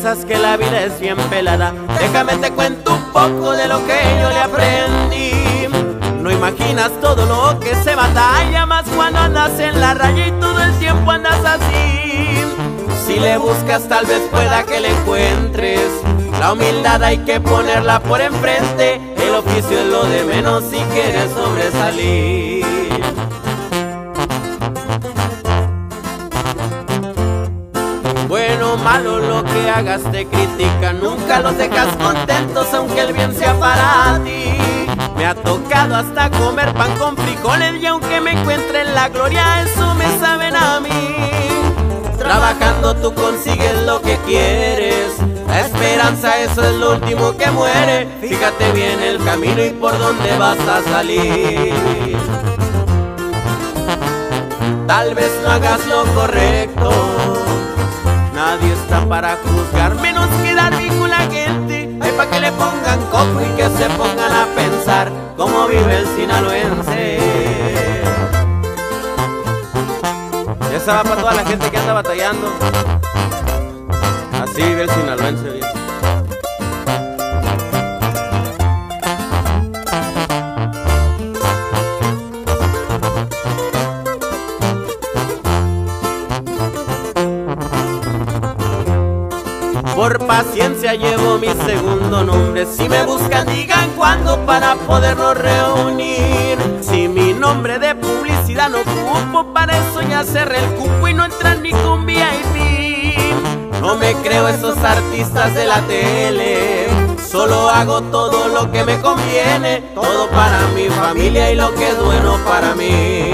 piensas que la vida es bien pelada, déjame te cuento un poco de lo que yo le aprendí. No imaginas todo lo que se batalla, más cuando andas en la raya y todo el tiempo andas así. Si le buscas tal vez pueda que le encuentres. La humildad hay que ponerla por enfrente, el oficio es lo de menos si quieres sobresalir. Bueno o malo lo que hagas te critican, nunca los dejas contentos aunque el bien sea para ti. Me ha tocado hasta comer pan con frijoles y aunque me encuentre en la gloria, eso me saben a mí. Trabajando tú consigues lo que quieres, la esperanza eso es lo último que muere. Fíjate bien el camino y por dónde vas a salir. Tal vez no hagas lo correcto, nadie está para juzgar, menos que dar bien con la gente. Hay pa' que le pongan coco y que se pongan a pensar cómo vive el sinaloense. Esa va para toda la gente que anda batallando. Así vive el sinaloense bien. Por paciencia llevo mi segundo nombre. Si me buscan digan cuándo para podernos reunir. Si mi nombre de publicidad no ocupo, para eso ya cerré el cupo y no entran ni con VIP. No me creo esos artistas de la tele, solo hago todo lo que me conviene, todo para mi familia y lo que es bueno para mí.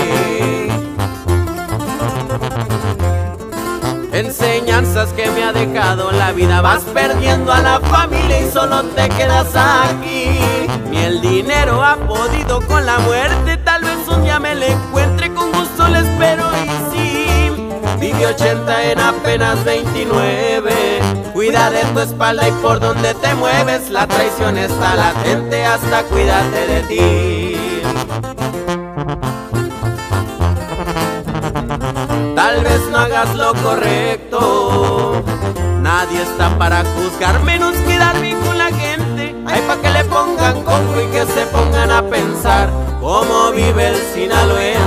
Enseñanzas que me ha dejado la vida, vas perdiendo a la familia y solo te quedas aquí. Ni el dinero ha podido con la muerte, tal vez un día me la encuentre, con gusto le espero y sí. Vive 80 en apenas 29, cuida de tu espalda y por donde te mueves, la traición está latente hasta cuidarte de ti. Tal vez no hagas lo correcto, nadie está para juzgar, menos que dar bien con la gente. Hay pa' que le pongan coco y que se pongan a pensar cómo vive el sinaloense.